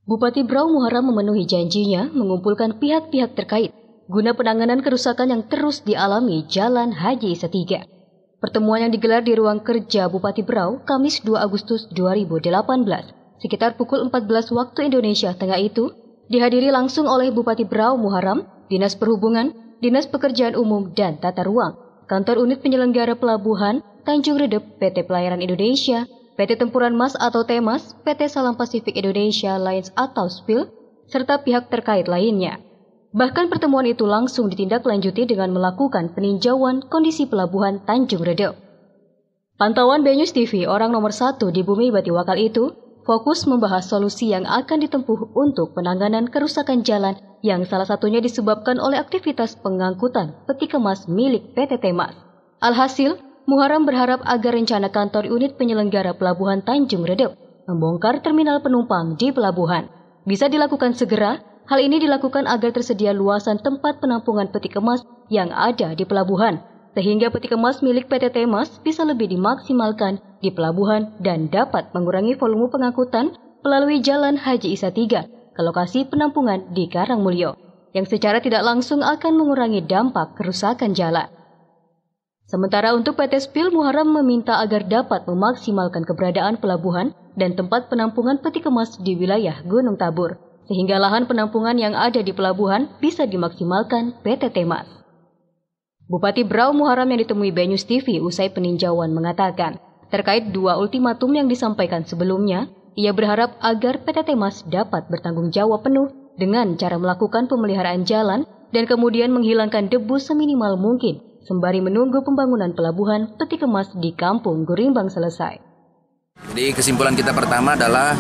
Bupati Berau Muharram memenuhi janjinya mengumpulkan pihak-pihak terkait guna penanganan kerusakan yang terus dialami Jalan Haji Isa 3. Pertemuan yang digelar di ruang kerja Bupati Berau Kamis 2 Agustus 2018 sekitar pukul 14 waktu Indonesia Tengah itu dihadiri langsung oleh Bupati Berau Muharram, Dinas Perhubungan, Dinas Pekerjaan Umum dan Tata Ruang, Kantor Unit Penyelenggara Pelabuhan, Tanjung Redep, PT Pelayaran Indonesia, PT Tempuran Mas atau TEMAS, PT Salam Pasifik Indonesia Lines atau SPIL, serta pihak terkait lainnya. Bahkan pertemuan itu langsung ditindaklanjuti dengan melakukan peninjauan kondisi pelabuhan Tanjung Redep. Pantauan BNews TV, orang nomor 1 di Bumi Batiwakal itu, fokus membahas solusi yang akan ditempuh untuk penanganan kerusakan jalan yang salah satunya disebabkan oleh aktivitas pengangkutan peti kemas milik PT TEMAS. Alhasil, Muharram berharap agar rencana kantor unit penyelenggara pelabuhan Tanjung Redep membongkar terminal penumpang di pelabuhan bisa dilakukan segera. Hal ini dilakukan agar tersedia luasan tempat penampungan peti kemas yang ada di pelabuhan, sehingga peti kemas milik PT TEMAS bisa lebih dimaksimalkan di pelabuhan dan dapat mengurangi volume pengangkutan melalui Jalan Haji Isa 3 ke lokasi penampungan di Karangmulyo, yang secara tidak langsung akan mengurangi dampak kerusakan jalan. Sementara untuk PT SPIL, Muharram meminta agar dapat memaksimalkan keberadaan pelabuhan dan tempat penampungan peti kemas di wilayah Gunung Tabur, sehingga lahan penampungan yang ada di pelabuhan bisa dimaksimalkan PT TEMAS. Bupati Berau Muharram yang ditemui BNews TV usai peninjauan mengatakan, terkait dua ultimatum yang disampaikan sebelumnya, ia berharap agar PT TEMAS dapat bertanggung jawab penuh dengan cara melakukan pemeliharaan jalan dan kemudian menghilangkan debu seminimal mungkin, sembari menunggu pembangunan pelabuhan peti kemas di Kampung Gurimbang selesai. Jadi kesimpulan kita pertama adalah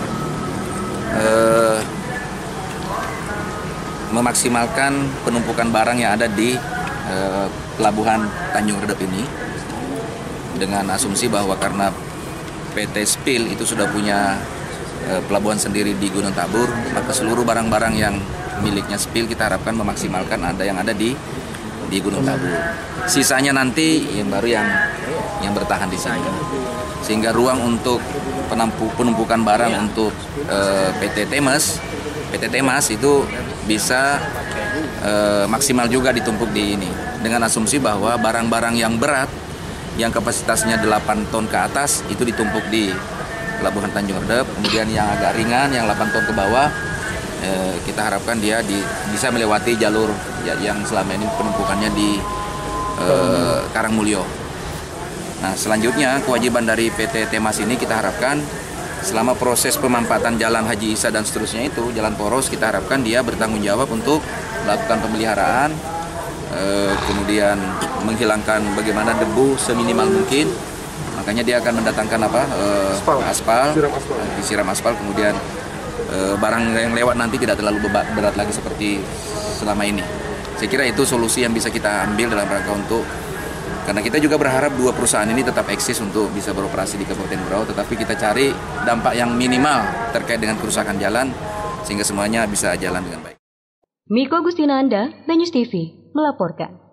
memaksimalkan penumpukan barang yang ada di pelabuhan Tanjung Redep ini, dengan asumsi bahwa karena PT SPIL itu sudah punya pelabuhan sendiri di Gunung Tabur, maka seluruh barang-barang yang miliknya SPIL kita harapkan memaksimalkan yang ada di Gunung Tabur. Sisanya nanti yang baru yang bertahan di sini. Sehingga ruang untuk penumpukan barang untuk PT TEMAS itu bisa maksimal juga ditumpuk di ini. Dengan asumsi bahwa barang-barang yang berat yang kapasitasnya 8 ton ke atas itu ditumpuk di Pelabuhan Tanjung Redep, kemudian yang agak ringan yang 8 ton ke bawah kita harapkan dia bisa melewati jalur yang selama ini penumpukannya di Karangmulyo. Nah, selanjutnya kewajiban dari PT TEMAS ini kita harapkan selama proses pemampatan Jalan Haji Isa dan seterusnya itu, jalan poros, kita harapkan dia bertanggung jawab untuk melakukan pemeliharaan, kemudian menghilangkan bagaimana debu seminimal mungkin. Makanya dia akan mendatangkan aspal, disiram aspal, kemudian barang yang lewat nanti tidak terlalu berat lagi seperti selama ini. Saya kira itu solusi yang bisa kita ambil dalam rangka untuk, karena kita juga berharap dua perusahaan ini tetap eksis untuk bisa beroperasi di Kabupaten Berau, tetapi kita cari dampak yang minimal terkait dengan kerusakan jalan sehingga semuanya bisa jalan dengan baik. Miko Gustinanda, BNews TV, melaporkan.